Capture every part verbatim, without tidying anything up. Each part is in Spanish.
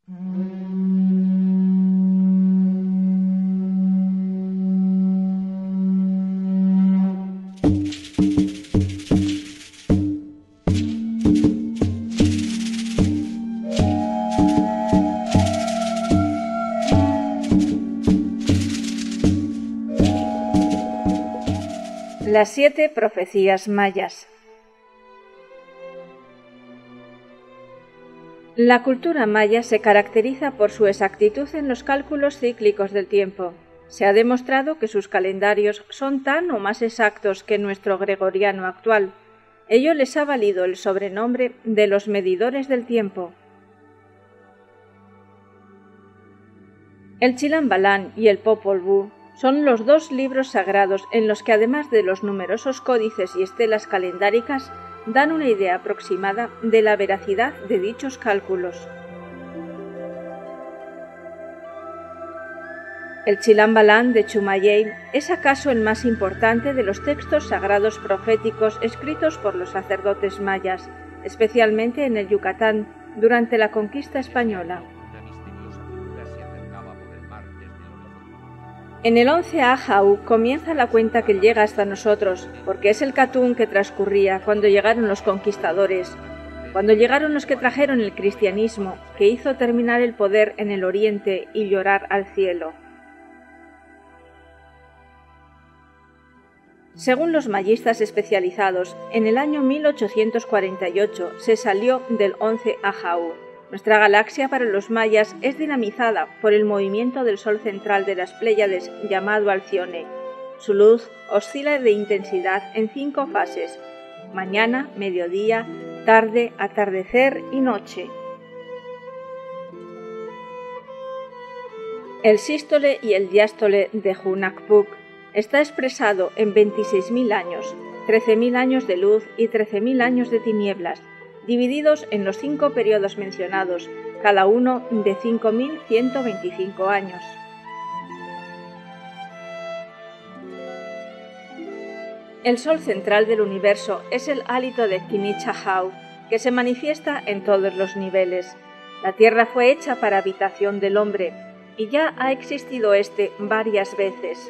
Las siete profecías mayas. La cultura maya se caracteriza por su exactitud en los cálculos cíclicos del tiempo. Se ha demostrado que sus calendarios son tan o más exactos que nuestro gregoriano actual. Ello les ha valido el sobrenombre de los medidores del tiempo. El Chilambalán y el Popol Vuh son los dos libros sagrados en los que, además de los numerosos códices y estelas calendáricas, dan una idea aproximada de la veracidad de dichos cálculos. El Chilambalán de Chumayel es acaso el más importante de los textos sagrados proféticos escritos por los sacerdotes mayas, especialmente en el Yucatán, durante la conquista española. En el once Ajaú comienza la cuenta que llega hasta nosotros, porque es el Catún que transcurría cuando llegaron los conquistadores, cuando llegaron los que trajeron el cristianismo, que hizo terminar el poder en el oriente y llorar al cielo. Según los mayistas especializados, en el año mil ochocientos cuarenta y ocho se salió del once Ajaú. Nuestra galaxia para los mayas es dinamizada por el movimiento del Sol central de las Pléyades llamado Alcione. Su luz oscila de intensidad en cinco fases: mañana, mediodía, tarde, atardecer y noche. El sístole y el diástole de Hunahpu está expresado en veintiséis mil años, trece mil años de luz y trece mil años de tinieblas, divididos en los cinco periodos mencionados, cada uno de cinco mil ciento veinticinco años. El Sol central del universo es el hálito de Kinichahau, que se manifiesta en todos los niveles. La Tierra fue hecha para habitación del hombre, y ya ha existido éste varias veces.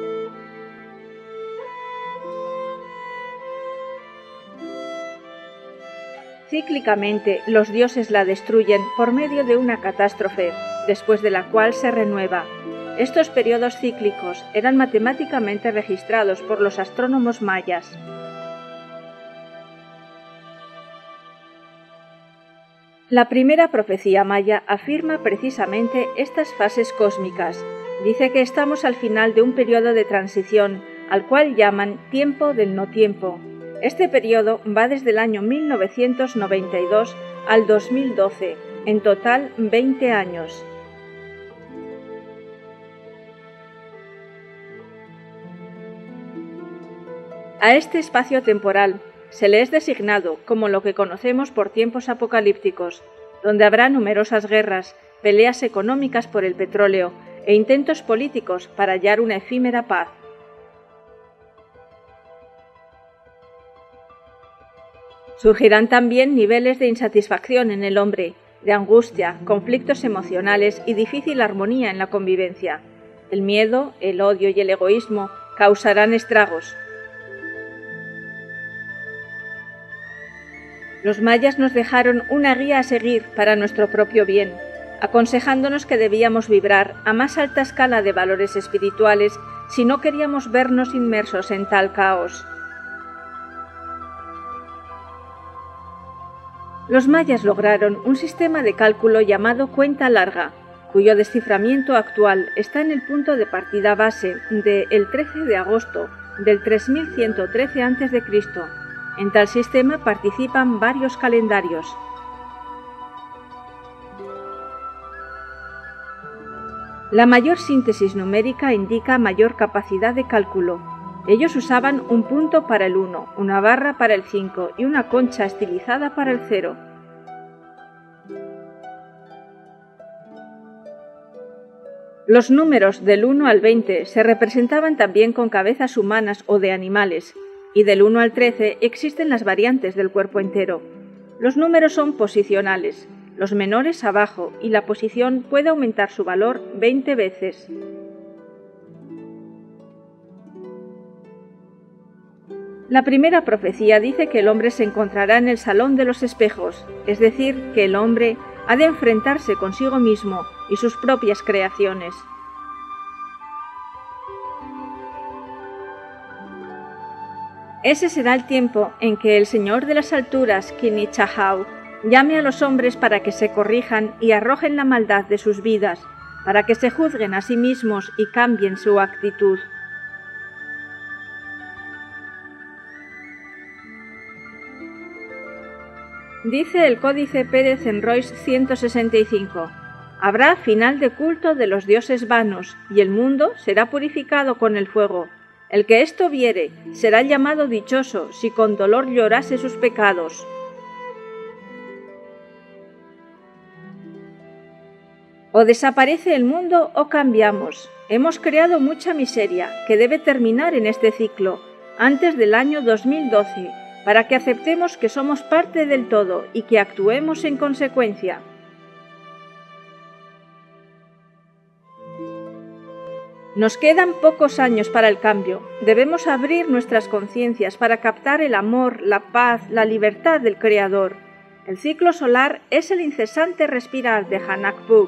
Cíclicamente, los dioses la destruyen por medio de una catástrofe, después de la cual se renueva. Estos periodos cíclicos eran matemáticamente registrados por los astrónomos mayas. La primera profecía maya afirma precisamente estas fases cósmicas. Dice que estamos al final de un periodo de transición, al cual llaman tiempo del no tiempo. Este periodo va desde el año mil novecientos noventa y dos al dos mil doce, en total veinte años. A este espacio temporal se le es designado como lo que conocemos por tiempos apocalípticos, donde habrá numerosas guerras, peleas económicas por el petróleo e intentos políticos para hallar una efímera paz. Surgirán también niveles de insatisfacción en el hombre, de angustia, conflictos emocionales y difícil armonía en la convivencia. El miedo, el odio y el egoísmo causarán estragos. Los mayas nos dejaron una guía a seguir para nuestro propio bien, aconsejándonos que debíamos vibrar a más alta escala de valores espirituales si no queríamos vernos inmersos en tal caos. Los mayas lograron un sistema de cálculo llamado cuenta larga, cuyo desciframiento actual está en el punto de partida base del trece de agosto del tres mil ciento trece antes de Cristo. En tal sistema participan varios calendarios. La mayor síntesis numérica indica mayor capacidad de cálculo. Ellos usaban un punto para el uno, una barra para el cinco y una concha estilizada para el cero. Los números del uno al veinte se representaban también con cabezas humanas o de animales, y del uno al trece existen las variantes del cuerpo entero. Los números son posicionales, los menores abajo, y la posición puede aumentar su valor veinte veces. La primera profecía dice que el hombre se encontrará en el salón de los espejos, es decir, que el hombre ha de enfrentarse consigo mismo y sus propias creaciones. Ese será el tiempo en que el Señor de las alturas, Kinichahau, llame a los hombres para que se corrijan y arrojen la maldad de sus vidas, para que se juzguen a sí mismos y cambien su actitud. Dice el Códice Pérez en Royce ciento sesenta y cinco, habrá final de culto de los dioses vanos, y el mundo será purificado con el fuego. El que esto viere será llamado dichoso si con dolor llorase sus pecados. O desaparece el mundo o cambiamos. Hemos creado mucha miseria que debe terminar en este ciclo, antes del año dos mil doce, para que aceptemos que somos parte del todo y que actuemos en consecuencia. Nos quedan pocos años para el cambio. Debemos abrir nuestras conciencias para captar el amor, la paz, la libertad del Creador. El ciclo solar es el incesante respirar de Hanakpuk.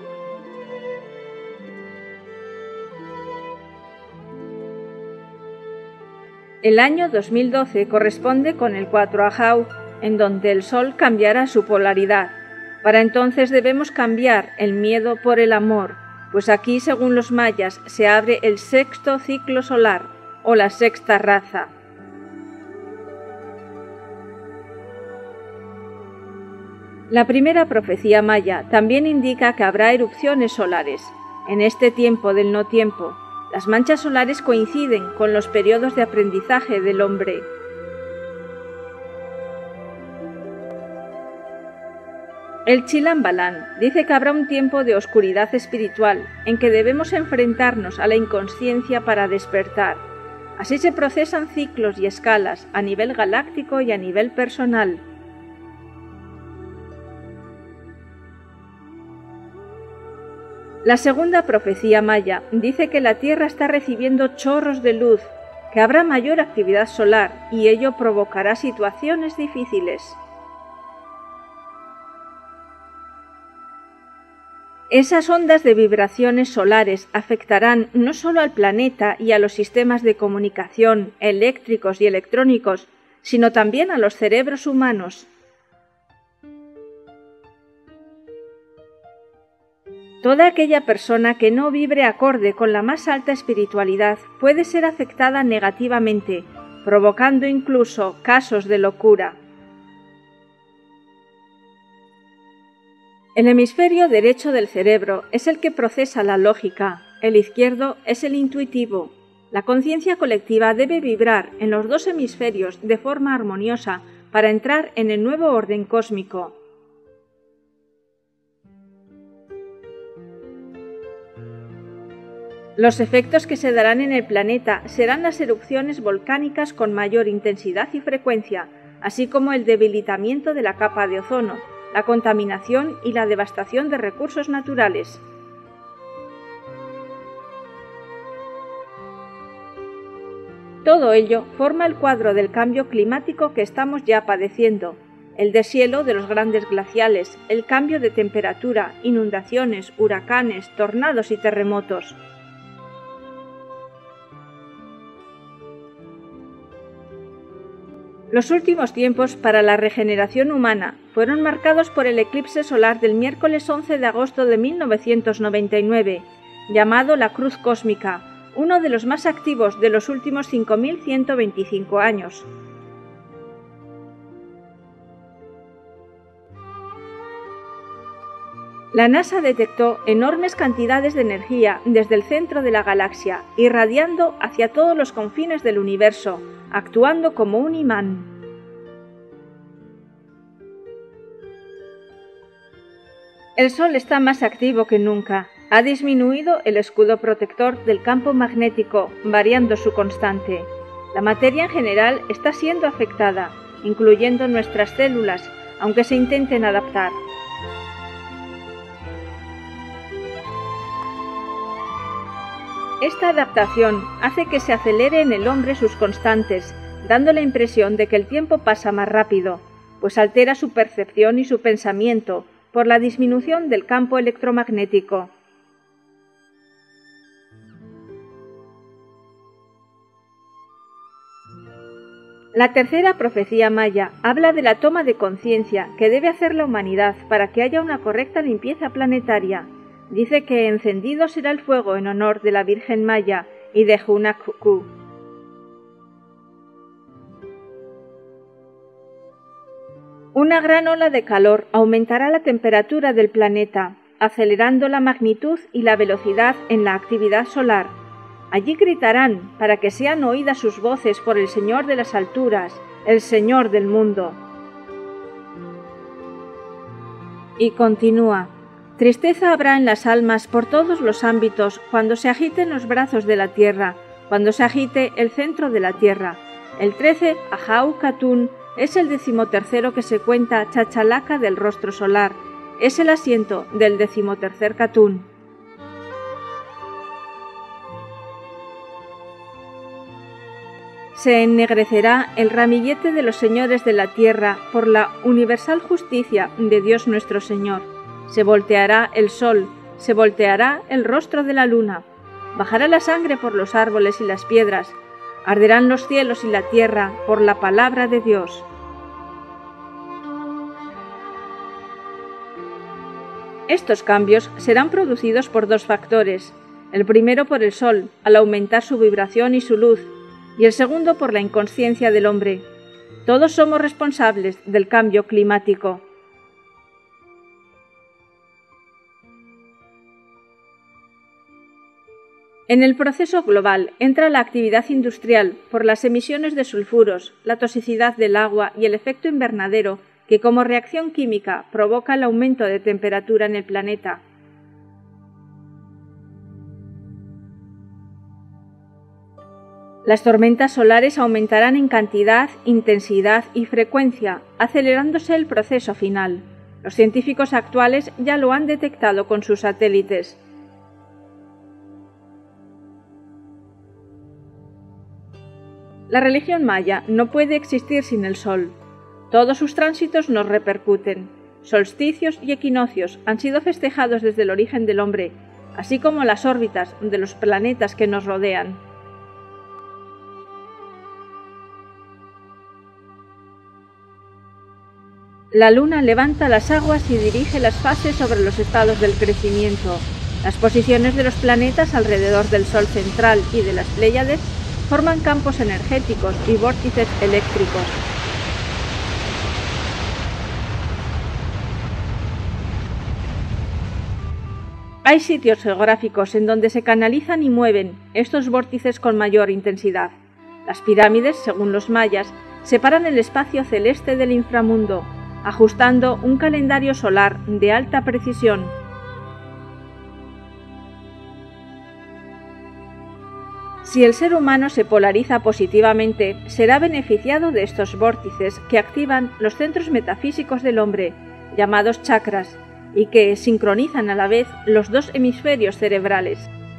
El año dos mil doce corresponde con el cuatro Ahau, en donde el Sol cambiará su polaridad. Para entonces debemos cambiar el miedo por el amor, pues aquí, según los mayas, se abre el sexto ciclo solar, o la sexta raza. La primera profecía maya también indica que habrá erupciones solares. En este tiempo del no tiempo, las manchas solares coinciden con los periodos de aprendizaje del hombre. El Chilambalam dice que habrá un tiempo de oscuridad espiritual en que debemos enfrentarnos a la inconsciencia para despertar. Así se procesan ciclos y escalas a nivel galáctico y a nivel personal. La segunda profecía maya dice que la Tierra está recibiendo chorros de luz, que habrá mayor actividad solar y ello provocará situaciones difíciles. Esas ondas de vibraciones solares afectarán no solo al planeta y a los sistemas de comunicación eléctricos y electrónicos, sino también a los cerebros humanos. Toda aquella persona que no vibre acorde con la más alta espiritualidad puede ser afectada negativamente, provocando incluso casos de locura. El hemisferio derecho del cerebro es el que procesa la lógica, el izquierdo es el intuitivo. La conciencia colectiva debe vibrar en los dos hemisferios de forma armoniosa para entrar en el nuevo orden cósmico. Los efectos que se darán en el planeta serán las erupciones volcánicas con mayor intensidad y frecuencia, así como el debilitamiento de la capa de ozono, la contaminación y la devastación de recursos naturales. Todo ello forma el cuadro del cambio climático que estamos ya padeciendo, el deshielo de los grandes glaciales, el cambio de temperatura, inundaciones, huracanes, tornados y terremotos. Los últimos tiempos para la regeneración humana fueron marcados por el eclipse solar del miércoles once de agosto de mil novecientos noventa y nueve, llamado la Cruz Cósmica, uno de los más activos de los últimos cinco mil ciento veinticinco años. La NASA detectó enormes cantidades de energía desde el centro de la galaxia, irradiando hacia todos los confines del universo, actuando como un imán. El Sol está más activo que nunca. Ha disminuido el escudo protector del campo magnético, variando su constante. La materia en general está siendo afectada, incluyendo nuestras células, aunque se intenten adaptar. Esta adaptación hace que se acelere en el hombre sus constantes, dando la impresión de que el tiempo pasa más rápido, pues altera su percepción y su pensamiento por la disminución del campo electromagnético. La tercera profecía maya habla de la toma de conciencia que debe hacer la humanidad para que haya una correcta limpieza planetaria. Dice que encendido será el fuego en honor de la Virgen Maya y de Hunahku. Una gran ola de calor aumentará la temperatura del planeta, acelerando la magnitud y la velocidad en la actividad solar. Allí gritarán para que sean oídas sus voces por el Señor de las alturas, el Señor del mundo. Y continúa. Tristeza habrá en las almas por todos los ámbitos cuando se agiten los brazos de la tierra, cuando se agite el centro de la tierra. El trece, Ahau Katun, es el decimotercero que se cuenta Chachalaca del rostro solar. Es el asiento del decimotercer Katun. Se ennegrecerá el ramillete de los señores de la tierra por la universal justicia de Dios nuestro Señor. Se volteará el sol, se volteará el rostro de la luna, bajará la sangre por los árboles y las piedras, arderán los cielos y la tierra por la palabra de Dios. Estos cambios serán producidos por dos factores, el primero por el sol, al aumentar su vibración y su luz, y el segundo por la inconsciencia del hombre. Todos somos responsables del cambio climático. En el proceso global entra la actividad industrial por las emisiones de sulfuros, la toxicidad del agua y el efecto invernadero que como reacción química provoca el aumento de temperatura en el planeta. Las tormentas solares aumentarán en cantidad, intensidad y frecuencia, acelerándose el proceso final. Los científicos actuales ya lo han detectado con sus satélites. La religión maya no puede existir sin el sol. Todos sus tránsitos nos repercuten. Solsticios y equinoccios han sido festejados desde el origen del hombre, así como las órbitas de los planetas que nos rodean. La luna levanta las aguas y dirige las fases sobre los estados del crecimiento. Las posiciones de los planetas alrededor del Sol central y de las Pléyades forman campos energéticos y vórtices eléctricos. Hay sitios geográficos en donde se canalizan y mueven estos vórtices con mayor intensidad. Las pirámides, según los mayas, separan el espacio celeste del inframundo, ajustando un calendario solar de alta precisión. Si el ser humano se polariza positivamente, será beneficiado de estos vórtices que activan los centros metafísicos del hombre, llamados chakras, y que sincronizan a la vez los dos hemisferios cerebrales.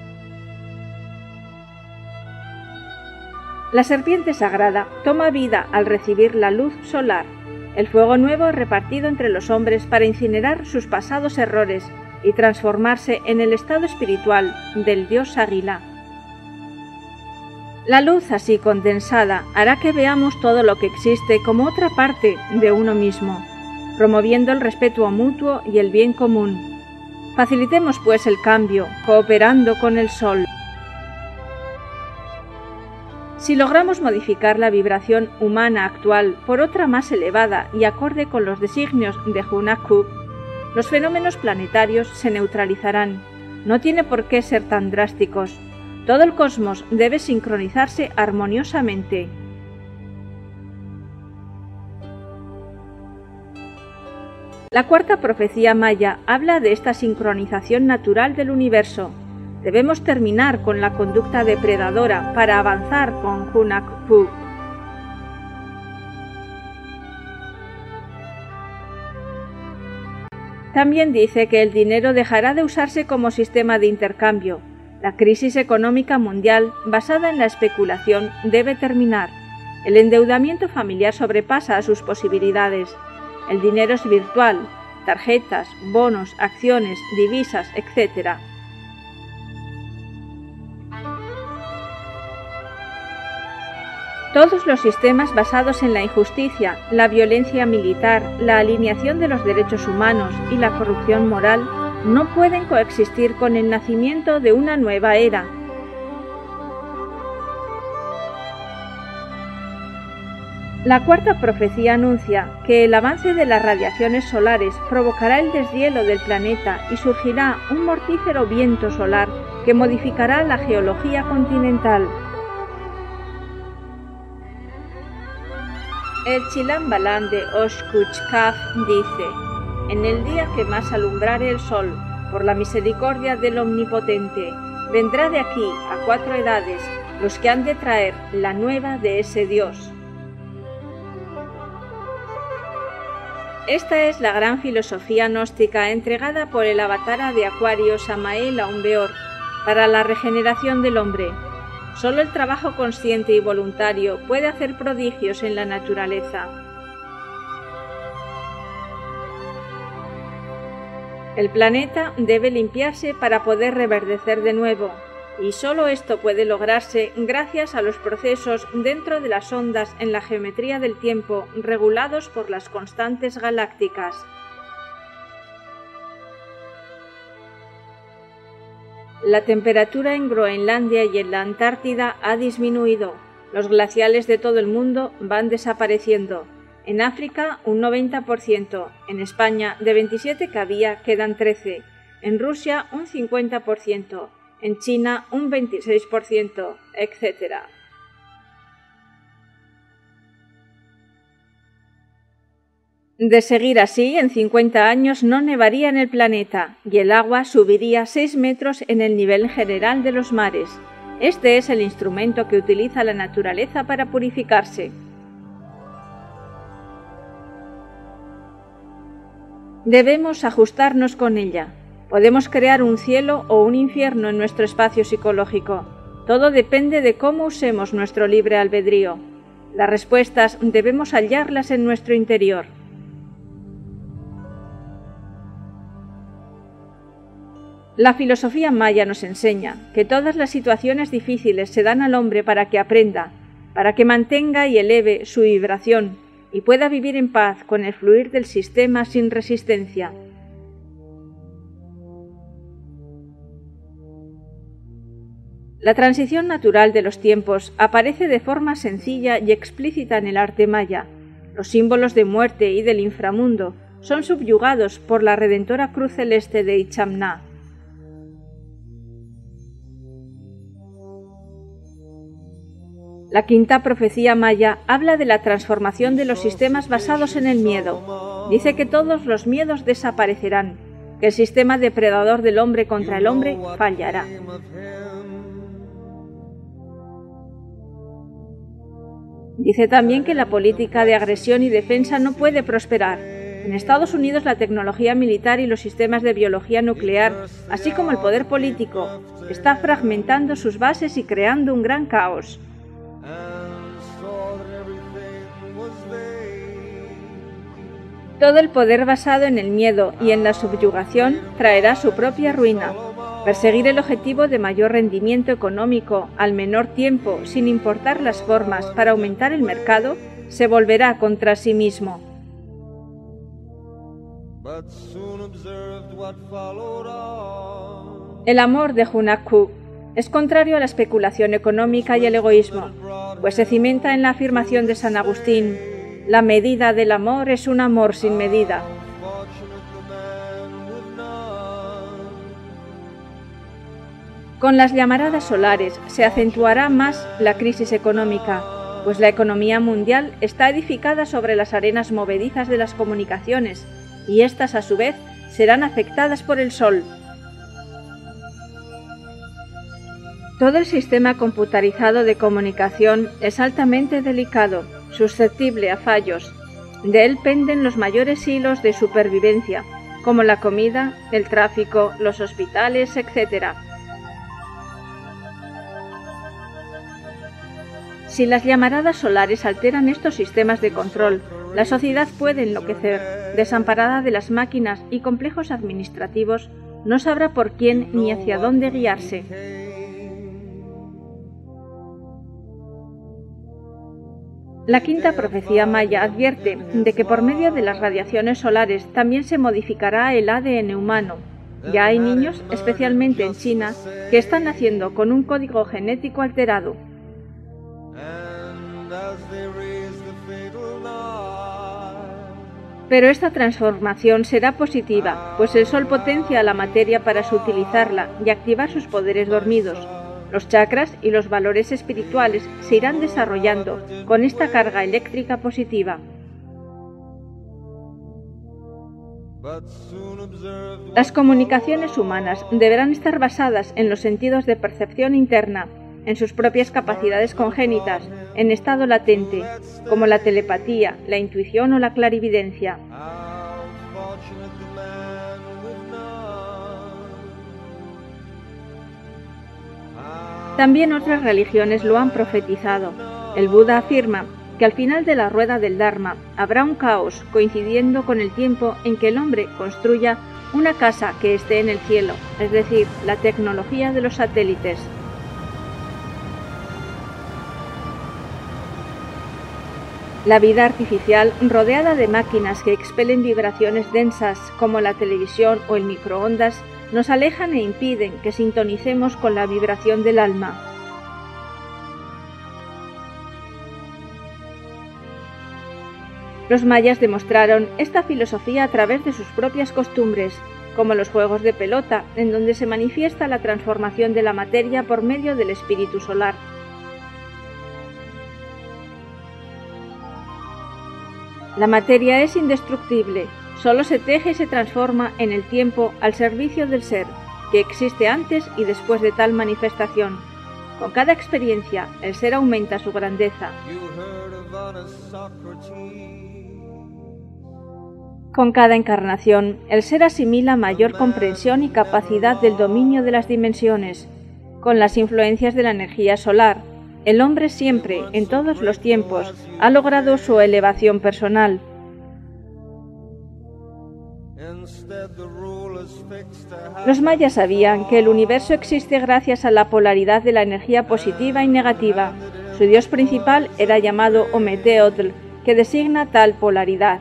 La serpiente sagrada toma vida al recibir la luz solar, el fuego nuevo repartido entre los hombres para incinerar sus pasados errores y transformarse en el estado espiritual del dios águila. La luz así condensada hará que veamos todo lo que existe como otra parte de uno mismo, promoviendo el respeto mutuo y el bien común. Facilitemos pues el cambio, cooperando con el sol. Si logramos modificar la vibración humana actual por otra más elevada y acorde con los designios de Hunahku, los fenómenos planetarios se neutralizarán. No tiene por qué ser tan drásticos. Todo el cosmos debe sincronizarse armoniosamente. La cuarta profecía maya habla de esta sincronización natural del universo. Debemos terminar con la conducta depredadora para avanzar con Hunahku. También dice que el dinero dejará de usarse como sistema de intercambio. La crisis económica mundial basada en la especulación debe terminar. El endeudamiento familiar sobrepasa sus posibilidades. El dinero es virtual, tarjetas, bonos, acciones, divisas, etcétera. Todos los sistemas basados en la injusticia, la violencia militar, la alineación de los derechos humanos y la corrupción moral no pueden coexistir con el nacimiento de una nueva era. La cuarta profecía anuncia que el avance de las radiaciones solares provocará el deshielo del planeta y surgirá un mortífero viento solar que modificará la geología continental. El Chilambalán de Oshkuchkaf dice: en el día que más alumbrare el sol, por la misericordia del Omnipotente, vendrá de aquí a cuatro edades los que han de traer la nueva de ese Dios. Esta es la gran filosofía gnóstica entregada por el avatara de Acuario Samael Aun Weor para la regeneración del hombre. Solo el trabajo consciente y voluntario puede hacer prodigios en la naturaleza. El planeta debe limpiarse para poder reverdecer de nuevo, y solo esto puede lograrse gracias a los procesos dentro de las ondas en la geometría del tiempo regulados por las constantes galácticas. La temperatura en Groenlandia y en la Antártida ha disminuido. Los glaciales de todo el mundo van desapareciendo. En África un noventa por ciento, en España de veintisiete que había quedan trece, en Rusia un cincuenta por ciento, en China un veintiséis por ciento, etcétera. De seguir así, en cincuenta años no nevaría en el planeta y el agua subiría seis metros en el nivel general de los mares. Este es el instrumento que utiliza la naturaleza para purificarse. Debemos ajustarnos con ella. Podemos crear un cielo o un infierno en nuestro espacio psicológico. Todo depende de cómo usemos nuestro libre albedrío. Las respuestas debemos hallarlas en nuestro interior. La filosofía maya nos enseña que todas las situaciones difíciles se dan al hombre para que aprenda, para que mantenga y eleve su vibración y pueda vivir en paz con el fluir del sistema sin resistencia. La transición natural de los tiempos aparece de forma sencilla y explícita en el arte maya. Los símbolos de muerte y del inframundo son subyugados por la redentora cruz celeste de Ichamná. La quinta profecía maya habla de la transformación de los sistemas basados en el miedo. Dice que todos los miedos desaparecerán, que el sistema depredador del hombre contra el hombre fallará. Dice también que la política de agresión y defensa no puede prosperar. En Estados Unidos la tecnología militar y los sistemas de biología nuclear, así como el poder político, está fragmentando sus bases y creando un gran caos. Todo el poder basado en el miedo y en la subyugación traerá su propia ruina. Perseguir el objetivo de mayor rendimiento económico al menor tiempo, sin importar las formas, para aumentar el mercado, se volverá contra sí mismo. El amor de Hunahku es contrario a la especulación económica y el egoísmo, pues se cimenta en la afirmación de San Agustín: la medida del amor es un amor sin medida. Con las llamaradas solares se acentuará más la crisis económica, pues la economía mundial está edificada sobre las arenas movedizas de las comunicaciones, y éstas a su vez serán afectadas por el sol. Todo el sistema computarizado de comunicación es altamente delicado, susceptible a fallos. De él penden los mayores hilos de supervivencia, como la comida, el tráfico, los hospitales, etcétera. Si las llamaradas solares alteran estos sistemas de control, la sociedad puede enloquecer, desamparada de las máquinas y complejos administrativos, no sabrá por quién ni hacia dónde guiarse. La quinta profecía maya advierte de que por medio de las radiaciones solares también se modificará el A D N humano. Ya hay niños, especialmente en China, que están naciendo con un código genético alterado. Pero esta transformación será positiva, pues el Sol potencia la materia para sutilizarla y activar sus poderes dormidos. Los chakras y los valores espirituales se irán desarrollando con esta carga eléctrica positiva. Las comunicaciones humanas deberán estar basadas en los sentidos de percepción interna, en sus propias capacidades congénitas, en estado latente, como la telepatía, la intuición o la clarividencia. También otras religiones lo han profetizado. El Buda afirma que al final de la rueda del Dharma habrá un caos coincidiendo con el tiempo en que el hombre construya una casa que esté en el cielo, es decir, la tecnología de los satélites. La vida artificial, rodeada de máquinas que expelen vibraciones densas como la televisión o el microondas, nos alejan e impiden que sintonicemos con la vibración del alma. Los mayas demostraron esta filosofía a través de sus propias costumbres, como los juegos de pelota, en donde se manifiesta la transformación de la materia por medio del espíritu solar. La materia es indestructible, solo se teje y se transforma en el tiempo al servicio del ser, que existe antes y después de tal manifestación. Con cada experiencia, el ser aumenta su grandeza. Con cada encarnación, el ser asimila mayor comprensión y capacidad del dominio de las dimensiones. Con las influencias de la energía solar, el hombre siempre, en todos los tiempos, ha logrado su elevación personal. Los mayas sabían que el universo existe gracias a la polaridad de la energía positiva y negativa. Su dios principal era llamado Ometeotl, que designa tal polaridad.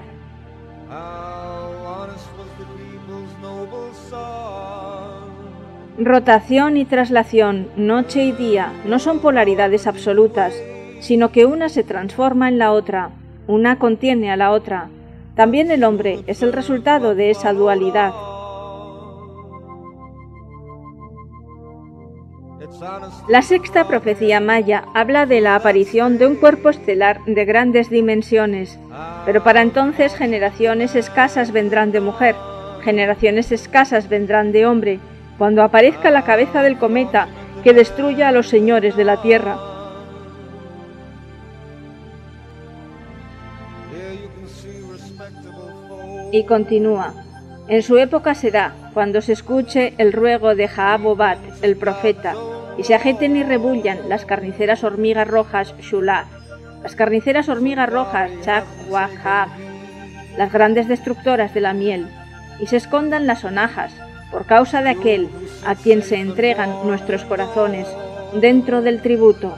Rotación y traslación, noche y día, no son polaridades absolutas, sino que una se transforma en la otra, una contiene a la otra. También el hombre es el resultado de esa dualidad. La sexta profecía maya habla de la aparición de un cuerpo estelar de grandes dimensiones, pero para entonces generaciones escasas vendrán de mujer, generaciones escasas vendrán de hombre, cuando aparezca la cabeza del cometa que destruya a los señores de la Tierra. Y continúa, en su época será, cuando se escuche el ruego de Jaabobat, el profeta, y se agiten y rebullan las carniceras hormigas rojas Shulad, las carniceras hormigas rojas Chak Wahab, las grandes destructoras de la miel, y se escondan las sonajas, por causa de aquel a quien se entregan nuestros corazones dentro del tributo.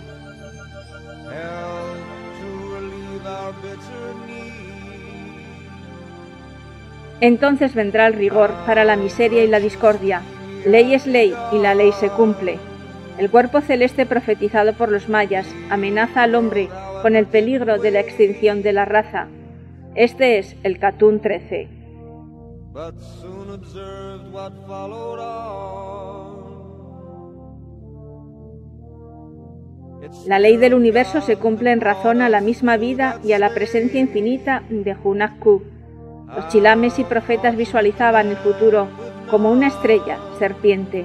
Entonces vendrá el rigor para la miseria y la discordia. Ley es ley y la ley se cumple. El cuerpo celeste profetizado por los mayas amenaza al hombre con el peligro de la extinción de la raza. Este es el Catún trece. La ley del universo se cumple en razón a la misma vida y a la presencia infinita de Hunahku. Los chilames y profetas visualizaban el futuro como una estrella serpiente.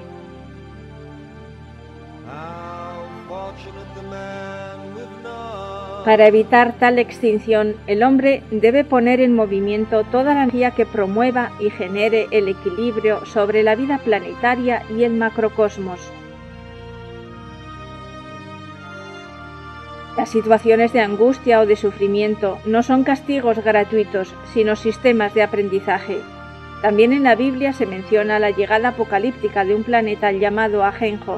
Para evitar tal extinción, el hombre debe poner en movimiento toda la energía que promueva y genere el equilibrio sobre la vida planetaria y el macrocosmos. Las situaciones de angustia o de sufrimiento no son castigos gratuitos, sino sistemas de aprendizaje. También en la Biblia se menciona la llegada apocalíptica de un planeta llamado Ajenjo.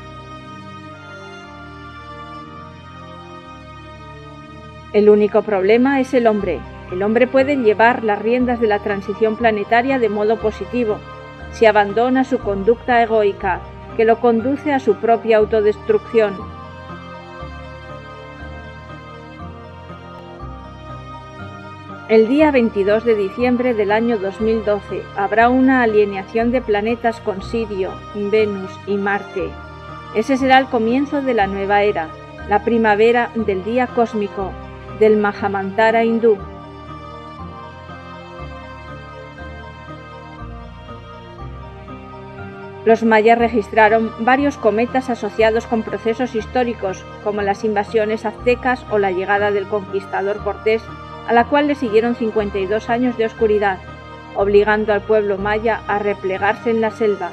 El único problema es el hombre. El hombre puede llevar las riendas de la transición planetaria de modo positivo, si abandona su conducta egoica, que lo conduce a su propia autodestrucción. El día veintidós de diciembre del año dos mil doce habrá una alineación de planetas con Sirio, Venus y Marte. Ese será el comienzo de la nueva era, la primavera del día cósmico, del Mahamantara hindú. Los mayas registraron varios cometas asociados con procesos históricos, como las invasiones aztecas o la llegada del conquistador Cortés, a la cual le siguieron cincuenta y dos años de oscuridad, obligando al pueblo maya a replegarse en la selva.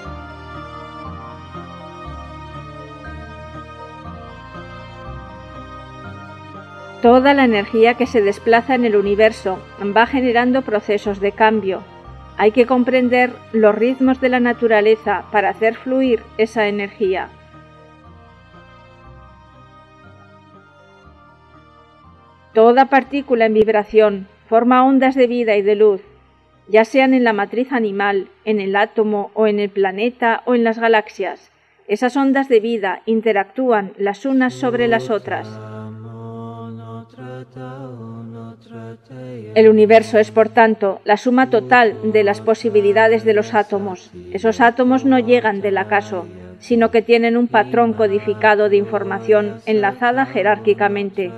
Toda la energía que se desplaza en el universo va generando procesos de cambio. Hay que comprender los ritmos de la naturaleza para hacer fluir esa energía. Toda partícula en vibración forma ondas de vida y de luz, ya sean en la matriz animal, en el átomo o en el planeta o en las galaxias. Esas ondas de vida interactúan las unas sobre las otras. El universo es, por tanto, la suma total de las posibilidades de los átomos. Esos átomos no llegan del acaso, sino que tienen un patrón codificado de información enlazada jerárquicamente.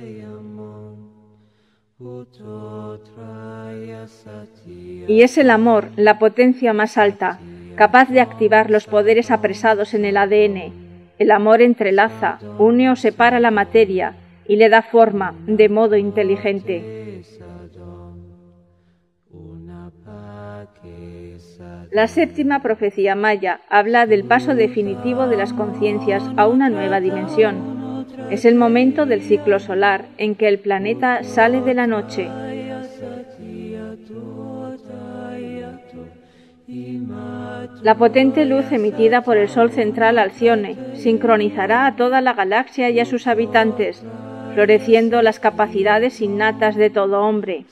Y es el amor la potencia más alta, capaz de activar los poderes apresados en el A D N. El amor entrelaza, une o separa la materia y le da forma de modo inteligente. La séptima profecía maya habla del paso definitivo de las conciencias a una nueva dimensión. Es el momento del ciclo solar en que el planeta sale de la noche. La potente luz emitida por el Sol central Alcione sincronizará a toda la galaxia y a sus habitantes, floreciendo las capacidades innatas de todo hombre.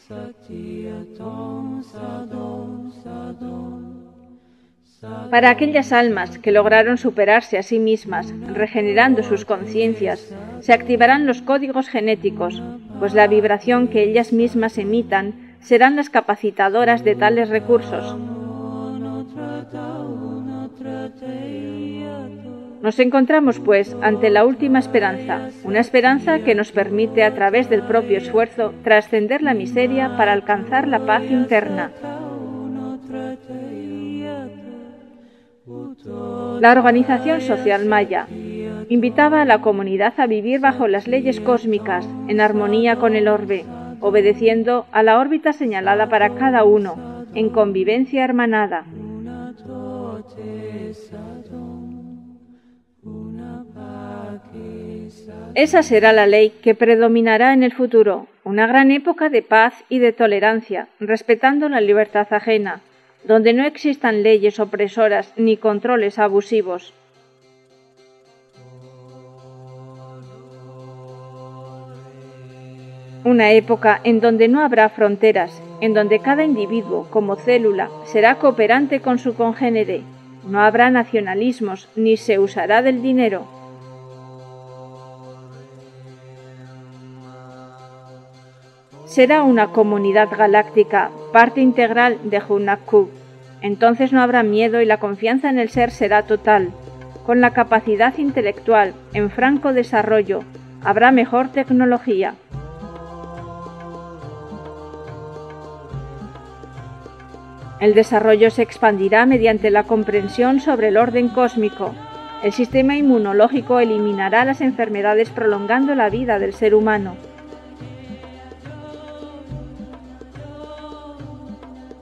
Para aquellas almas que lograron superarse a sí mismas, regenerando sus conciencias, se activarán los códigos genéticos, pues la vibración que ellas mismas emitan serán las capacitadoras de tales recursos. Nos encontramos, pues, ante la última esperanza, una esperanza que nos permite, a través del propio esfuerzo, trascender la miseria para alcanzar la paz interna. La organización social maya invitaba a la comunidad a vivir bajo las leyes cósmicas, en armonía con el orbe, obedeciendo a la órbita señalada para cada uno, en convivencia hermanada. Esa será la ley que predominará en el futuro, una gran época de paz y de tolerancia, respetando la libertad ajena, donde no existan leyes opresoras ni controles abusivos. Una época en donde no habrá fronteras, en donde cada individuo, como célula, será cooperante con su congénere. No habrá nacionalismos, ni se usará del dinero. Será una comunidad galáctica, parte integral de Hunakku. Entonces no habrá miedo y la confianza en el ser será total. Con la capacidad intelectual en franco desarrollo, habrá mejor tecnología. El desarrollo se expandirá mediante la comprensión sobre el orden cósmico. El sistema inmunológico eliminará las enfermedades prolongando la vida del ser humano.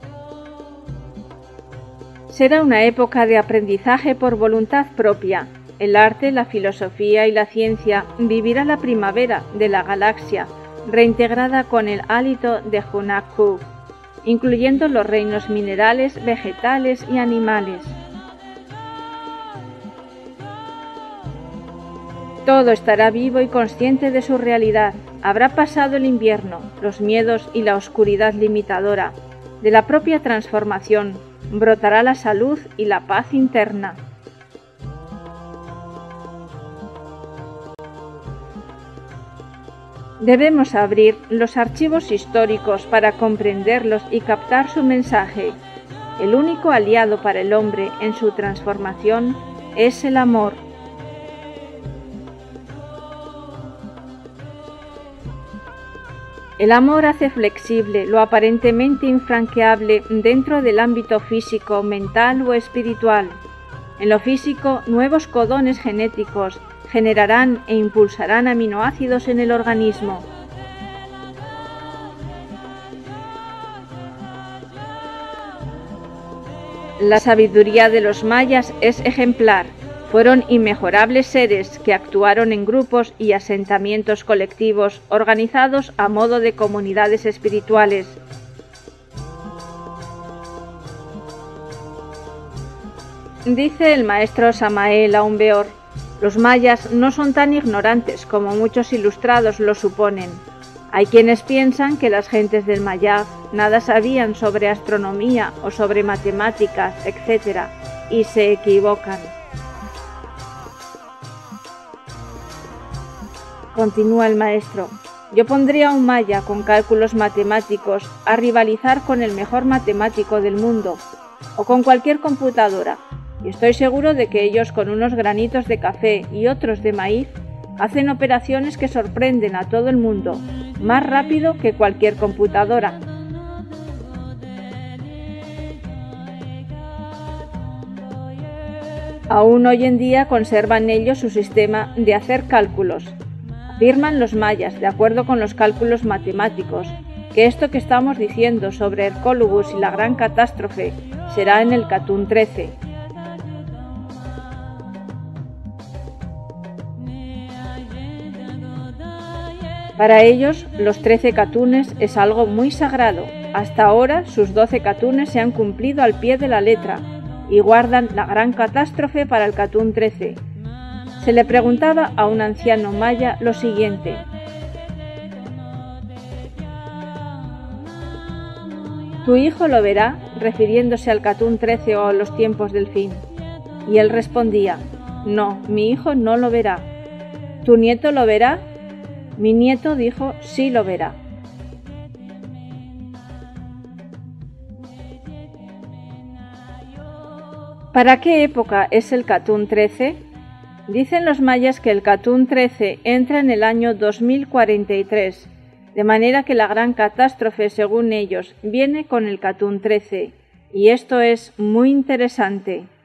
Será una época de aprendizaje por voluntad propia, el arte, la filosofía y la ciencia vivirá la primavera de la galaxia, reintegrada con el hálito de Hunahku, incluyendo los reinos minerales, vegetales y animales. Todo estará vivo y consciente de su realidad. Habrá pasado el invierno, los miedos y la oscuridad limitadora. De la propia transformación brotará la salud y la paz interna. Debemos abrir los archivos históricos para comprenderlos y captar su mensaje. El único aliado para el hombre en su transformación es el amor. El amor hace flexible lo aparentemente infranqueable dentro del ámbito físico, mental o espiritual. En lo físico, nuevos codones genéticos generarán e impulsarán aminoácidos en el organismo. La sabiduría de los mayas es ejemplar. Fueron inmejorables seres que actuaron en grupos y asentamientos colectivos organizados a modo de comunidades espirituales. Dice el maestro Samael Aun Weor: los mayas no son tan ignorantes como muchos ilustrados lo suponen. Hay quienes piensan que las gentes del Mayab nada sabían sobre astronomía o sobre matemáticas, etcétera, y se equivocan. Continúa el maestro: yo pondría a un maya con cálculos matemáticos a rivalizar con el mejor matemático del mundo, o con cualquier computadora, y estoy seguro de que ellos con unos granitos de café y otros de maíz hacen operaciones que sorprenden a todo el mundo, más rápido que cualquier computadora. Aún hoy en día conservan ellos su sistema de hacer cálculos. Afirman los mayas, de acuerdo con los cálculos matemáticos, que esto que estamos diciendo sobre Hercólogos y la gran catástrofe será en el Catún trece. Para ellos, los trece catunes es algo muy sagrado. Hasta ahora, sus doce catunes se han cumplido al pie de la letra y guardan la gran catástrofe para el Catún trece. Se le preguntaba a un anciano maya lo siguiente: ¿tu hijo lo verá?, refiriéndose al Catún trece o a los tiempos del fin. Y él respondía: no, mi hijo no lo verá. ¿Tu nieto lo verá? Mi nieto dijo: sí lo verá. ¿Para qué época es el Catún trece? Dicen los mayas que el Catún trece entra en el año dos mil cuarenta y tres, de manera que la gran catástrofe, según ellos, viene con el Catún trece, y esto es muy interesante.